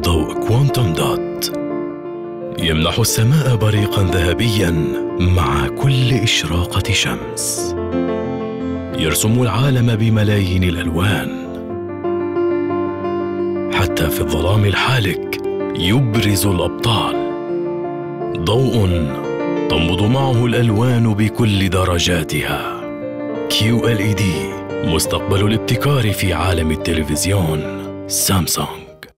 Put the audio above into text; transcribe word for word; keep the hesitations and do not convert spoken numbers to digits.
ضوء كوانتم دوت يمنح السماء بريقاً ذهبياً مع كل إشراقة شمس، يرسم العالم بملايين الألوان، حتى في الظلام الحالك يبرز الأبطال. ضوء تنبض معه الألوان بكل درجاتها. كيو إل إي دي، مستقبل الابتكار في عالم التلفزيون. سامسونج.